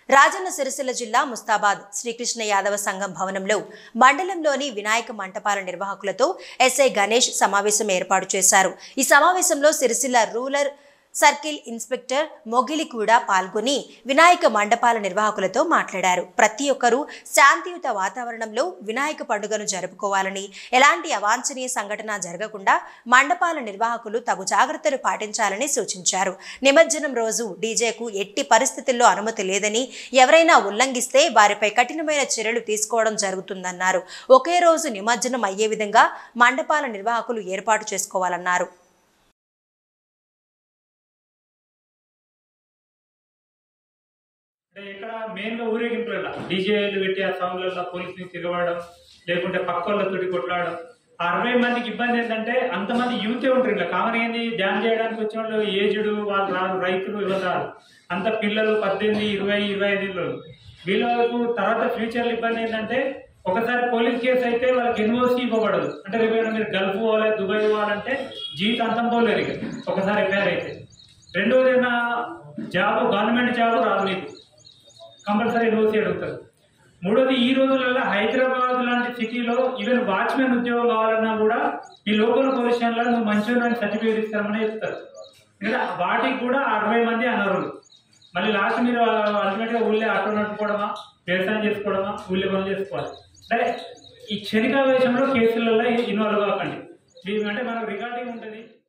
రాజన్న సిరిసిల్ల జిల్లా ముస్తాబాద్ శ్రీకృష్ణ యాదవ సంఘం భవనంలో మండలంలోని వినాయక మంటపాల నిర్వాహకులతో ఎస్ఐ గణేష్ సమావేశం ఏర్పాటు చేశారు। ఈ సమావేశంలో Sircilla rural circle inspector Mogili కూడా పాల్గొని వినాయక మండపాల నిర్వాహకులతో మాట్లాడారు। ప్రతి ఒక్కరూ శాంతియుత వాతావరణంలో వినాయక పండుగను జరుపుకోవాలని, ఎలాంటి అవాంఛనీయ సంఘటన జరగకుండా మండపాల నిర్వాహకులు తగు జాగ్రత్తలు పాటించాలని సూచించారు। నిమజ్జనం రోజు డీజేకు ఎట్టి పరిస్థితుల్లో అనుమతి లేదని, ఎవరైనా ఉల్లంఘిస్తే వారిపై కఠినమైన చర్యలు తీసుకోవడం జరుగుతుందన్నారు। ఒకే రోజు నిమజ్జనం అయ్యే విధంగా మండపాల నిర్వాహకులు ఏర్పాటు చేసుకోవాలన్నారు। ఇక్కడ మెయిన్గా ఊరేగింపుల డీజేలు పెట్టి ఆ సౌండ్లలో పోలీసుని తిరగడం, లేకుంటే పక్క వాళ్ళతోటి కొట్లాడడం, 60 మందికి ఇబ్బంది ఏంటంటే అంతమంది యూతే ఉంటారు। ఇంకా కామన్ ఏంది డ్యాన్స్ చేయడానికి వచ్చిన వాళ్ళు ఏజ్డ్ వాళ్ళు రాదు, రైతులు ఎవరు రాదు, అంత పిల్లలు 18, 20, 25 ఏళ్ళు వీళ్ళకు తర్వాత ఫ్యూచర్లో ఇబ్బంది ఏంటంటే ఒకసారి పోలీస్ కేసు అయితే వాళ్ళకి ఎన్ఓసి ఇవ్వబడదు। అంటే రేపు మీరు గల్ఫ్ పోవాలి, దుబాయ్ పోవాలంటే జీవితాంతం పోలేరు ఇక ఒకసారి ఎఫ్ఐఆర్ అయితే। రెండోది ఏమైనా జాబ్ గవర్నమెంట్ జాబ్ రాదు, మీకు కంపల్సరీ ఎన్ఓసి అడుగుతారు। మూడోది ఈ రోజులలో హైదరాబాద్ లాంటి సిటీలో ఈవెన్ వాచ్మెన్ ఉద్యోగం కావాలన్నా కూడా ఈ లోకల్ పోలీస్ స్టేషన్లో నువ్వు మంచిగా సర్టిఫికేట్ ఇస్తామని చెప్తారు। ఇంకా వాటికి కూడా 60 మంది అనర్హులు। మళ్ళీ లాస్ట్ మీరు అల్టిమేట్గా ఊళ్ళో ఆటో నడుపుకోవడమా, వ్యవసాయం చేసుకోవడమా, ఊళ్ళో పనులు చేసుకోవాలి। అంటే ఈ క్షణికావేశంలో కేసులలో ఇన్వాల్వ్ కాకండి, అంటే మనకు రికార్డింగ్ ఉంటుంది।